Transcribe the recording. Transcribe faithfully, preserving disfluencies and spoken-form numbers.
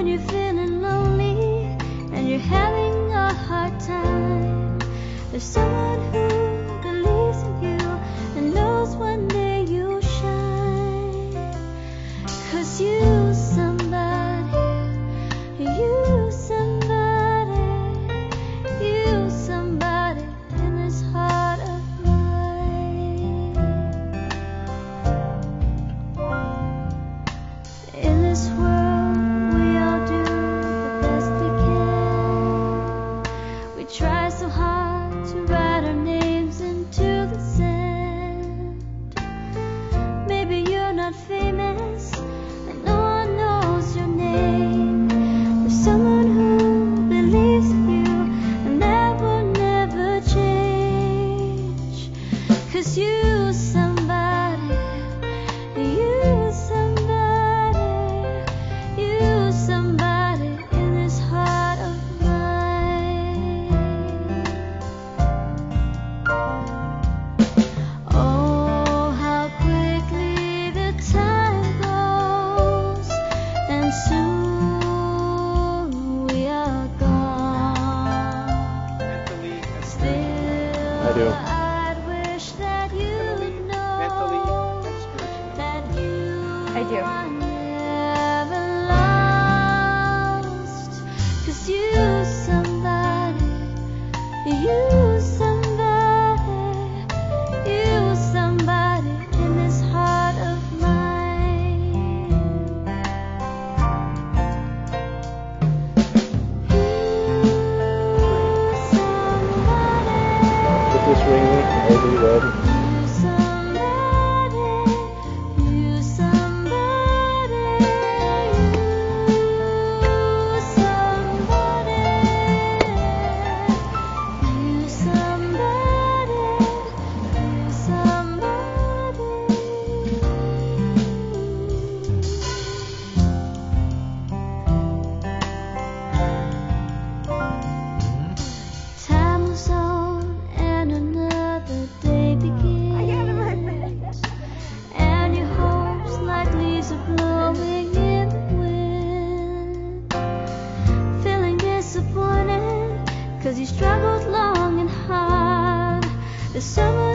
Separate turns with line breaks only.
when you're feeling lonely and you're having a hard time. There's someone who believes in you and knows one day you'll shine. 'Cause you somebody, you somebody, you somebody in this heart of mine. In this world we all do the best we can. We try so hard to write our names into the sand. Maybe you're not famous and no one knows your name. There's someone who believes in you and that will never change. 'Cause you somebody, you somebody, you somebody in this heart of mine. Oh, how quickly the time goes, and soon we are gone.
Mentally and
Still,
I do.
I'd wish that you'd
mentally
know
and spiritually.
that you
I do.
are never lost. 'Cause you somebody, you somebody, you somebody in this heart of mine. You somebody.
Put this ring in. Are you ready?
You somebody, you somebody, you somebody, you somebody, you somebody. Time moves on and another day begins, and your hopes like leaves are blowing in the wind. Feeling disappointed 'cause you struggled long and hard. There's someone